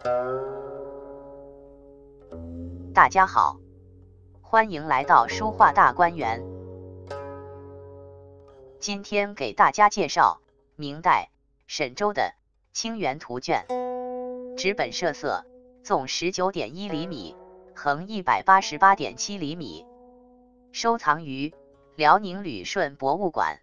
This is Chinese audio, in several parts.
大家好，欢迎来到书画大观园。今天给大家介绍明代沈周的清源图卷，纸本设色，纵19.1厘米，横188.7厘米，收藏于辽宁旅顺博物馆。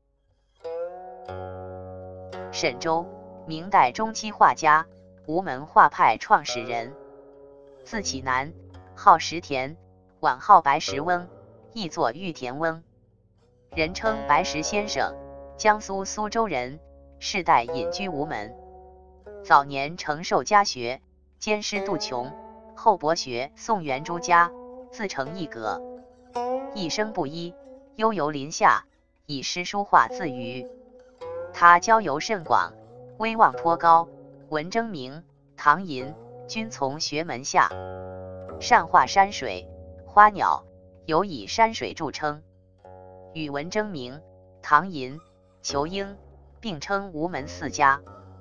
沈周，明代中期画家，吴门画派创始人，字启南，号石田，晚号白石翁，亦作玉田翁，人称白石先生，江苏苏州人，世代隐居吴门。早年承受家学，兼师杜琼，后博学宋元朱家，自成一格。一生不一，悠游林下，以诗书画自娱。他交游甚广，威望颇高，文征明、唐寅均从学门下。善画山水、花鸟，尤以山水著称。与文征明、唐寅、仇英并称吴门四家。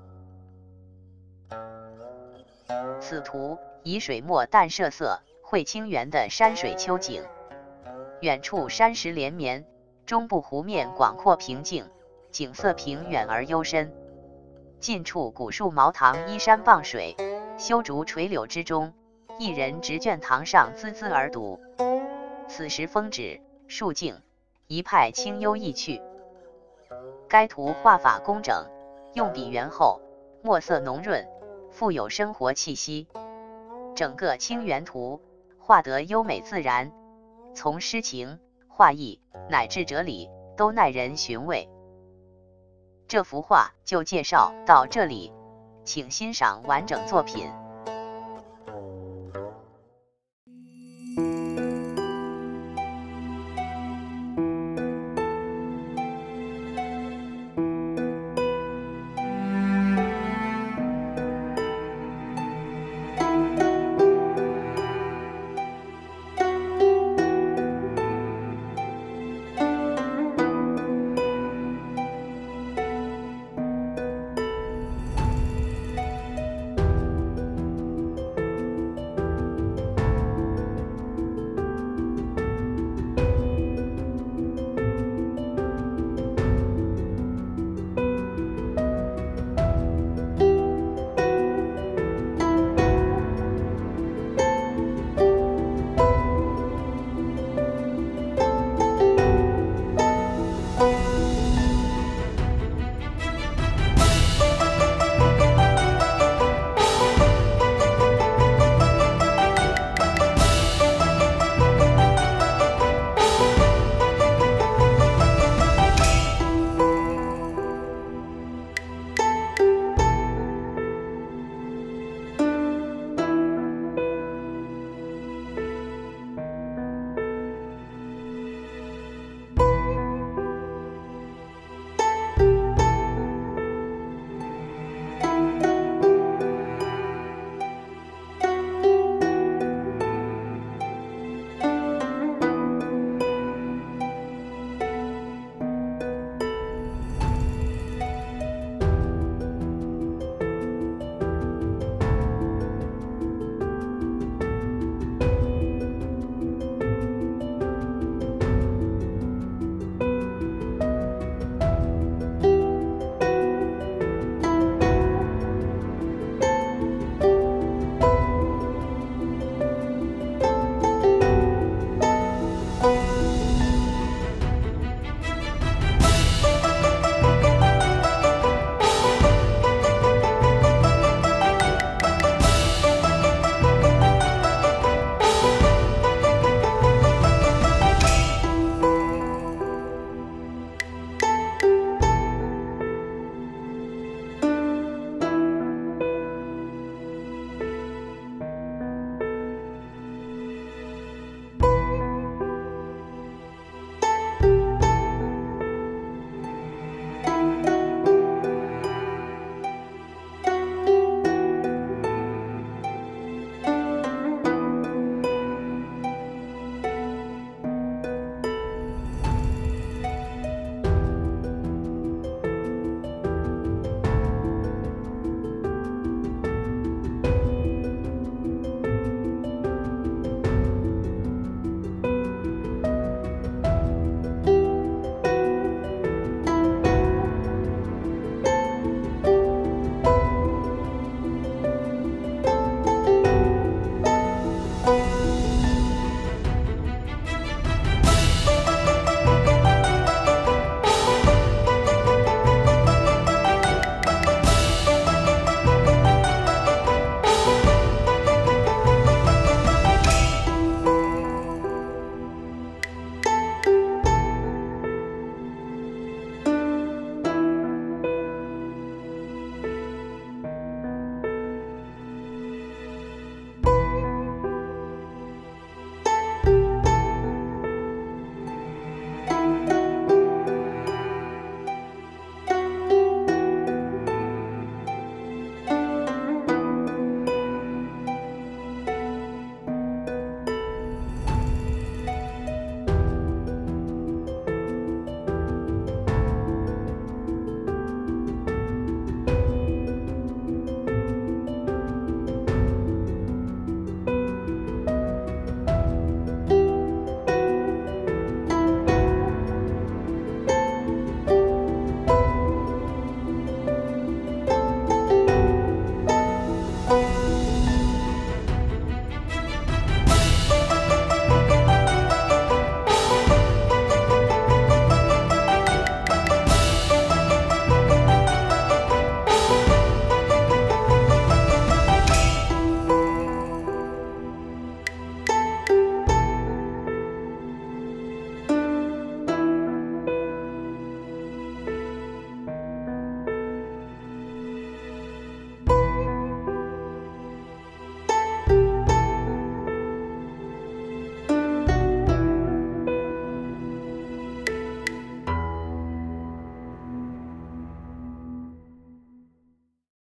此图以水墨淡设色绘清源的山水秋景，远处山石连绵，中部湖面广阔平静，景色平远而幽深。近处古树茅堂依山傍水，修竹垂柳之中，一人执卷堂上孜孜而读。此时风止，树静，一派清幽逸趣。该图画法工整，用笔圆厚，墨色浓润，富有生活气息。整个清源图画得优美自然，从诗情、画意乃至哲理都耐人寻味。这幅画就介绍到这里，请欣赏完整作品。